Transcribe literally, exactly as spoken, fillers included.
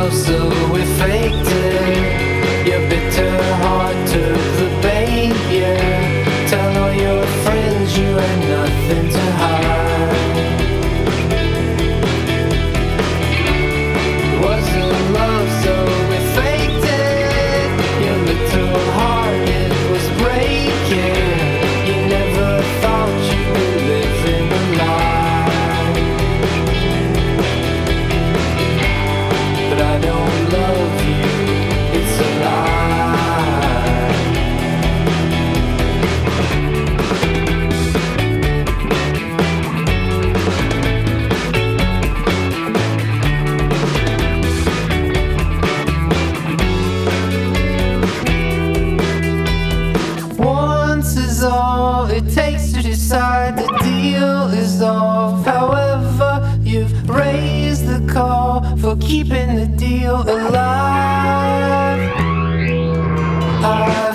love, so we faked it. Your bitter heart took the bait, yeah. Tell all your friends you had nothing to hide. It wasn't love, so we faked it. Your little heart, it was breaking. You never thought you'd be living a lie. But I don't love you, it's a lie. Once is all it takes to decide the deal is off. However, you've raised the call for keeping the deal alive. I